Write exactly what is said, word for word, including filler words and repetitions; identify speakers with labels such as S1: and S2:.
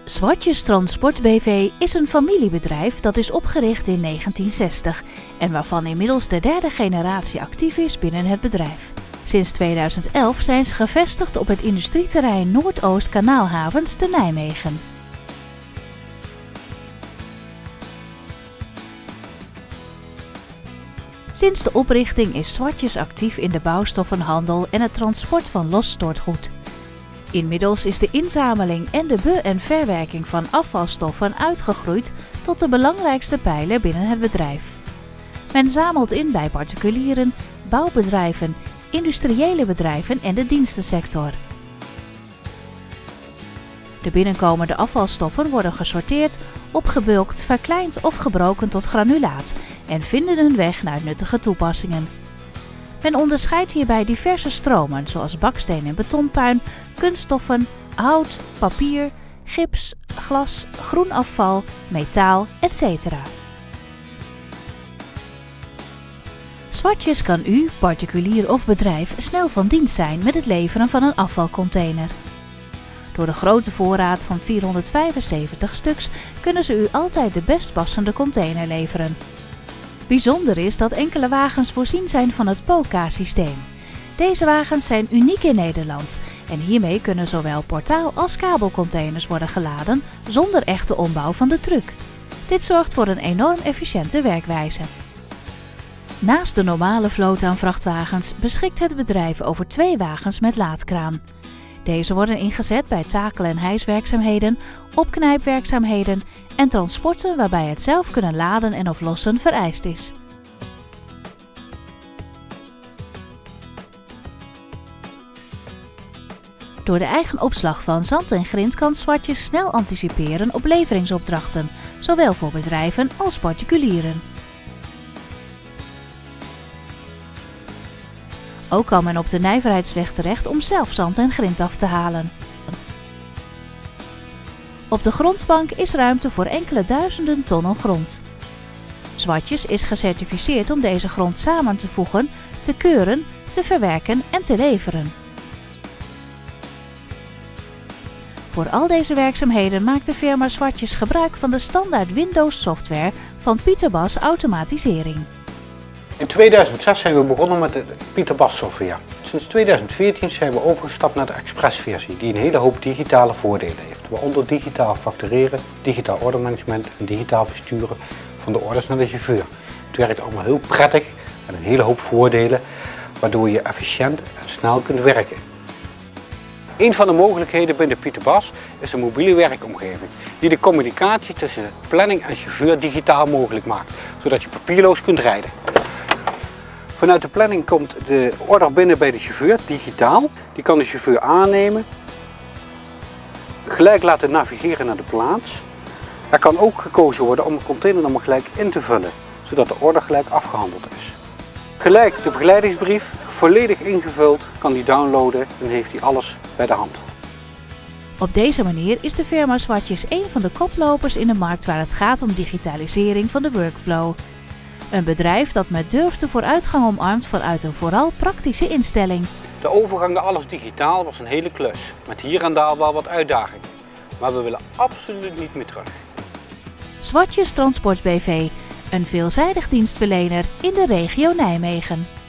S1: Zwartjes Transport B V is een familiebedrijf dat is opgericht in negentien zestig en waarvan inmiddels de derde generatie actief is binnen het bedrijf. Sinds tweeduizend elf zijn ze gevestigd op het industrieterrein Noordoost Kanaalhavens te Nijmegen. Sinds de oprichting is Zwartjes actief in de bouwstoffenhandel en het transport van los stortgoed. Inmiddels is de inzameling en de be- en verwerking van afvalstoffen uitgegroeid tot de belangrijkste pijler binnen het bedrijf. Men zamelt in bij particulieren, bouwbedrijven, industriële bedrijven en de dienstensector. De binnenkomende afvalstoffen worden gesorteerd, opgebulkt, verkleind of gebroken tot granulaat en vinden hun weg naar nuttige toepassingen. Men onderscheidt hierbij diverse stromen zoals baksteen en betonpuin, kunststoffen, hout, papier, gips, glas, groen afval, metaal, et cetera. Zwartjes kan u, particulier of bedrijf, snel van dienst zijn met het leveren van een afvalcontainer. Door de grote voorraad van vierhonderdvijfenzeventig stuks kunnen ze u altijd de best passende container leveren. Bijzonder is dat enkele wagens voorzien zijn van het P O C A-systeem. Deze wagens zijn uniek in Nederland en hiermee kunnen zowel portaal- als kabelcontainers worden geladen zonder echte ombouw van de truck. Dit zorgt voor een enorm efficiënte werkwijze. Naast de normale vloot aan vrachtwagens beschikt het bedrijf over twee wagens met laadkraan. Deze worden ingezet bij takel- en hijswerkzaamheden, opknijpwerkzaamheden en transporten waarbij het zelf kunnen laden en of lossen vereist is. Door de eigen opslag van zand en grind kan Zwartjes snel anticiperen op leveringsopdrachten, zowel voor bedrijven als particulieren. Ook kan men op de Nijverheidsweg terecht om zelf zand en grind af te halen. Op de grondbank is ruimte voor enkele duizenden tonnen grond. Zwartjes is gecertificeerd om deze grond samen te voegen, te keuren, te verwerken en te leveren. Voor al deze werkzaamheden maakt de firma Zwartjes gebruik van de standaard Windows software van Pieterbas Automatisering.
S2: In tweeduizend zes zijn we begonnen met de Pieterbas software. Sinds tweeduizend veertien zijn we overgestapt naar de Express-versie, die een hele hoop digitale voordelen heeft. Waaronder digitaal factureren, digitaal ordermanagement en digitaal versturen van de orders naar de chauffeur. Het werkt allemaal heel prettig met een hele hoop voordelen, waardoor je efficiënt en snel kunt werken. Een van de mogelijkheden binnen Pieterbas is een mobiele werkomgeving, die de communicatie tussen planning en chauffeur digitaal mogelijk maakt, zodat je papierloos kunt rijden. Vanuit de planning komt de order binnen bij de chauffeur, digitaal. Die kan de chauffeur aannemen, gelijk laten navigeren naar de plaats. Er kan ook gekozen worden om een containernummer gelijk in te vullen, zodat de order gelijk afgehandeld is. Gelijk de begeleidingsbrief, volledig ingevuld, kan die downloaden en heeft hij alles bij de hand.
S1: Op deze manier is de firma Zwartjes een van de koplopers in de markt waar het gaat om digitalisering van de workflow. Een bedrijf dat met durf de vooruitgang omarmt vanuit een vooral praktische instelling.
S2: De overgang naar alles digitaal was een hele klus, met hier en daar wel wat uitdagingen. Maar we willen absoluut niet meer terug.
S1: Zwartjes Transport B V, een veelzijdig dienstverlener in de regio Nijmegen.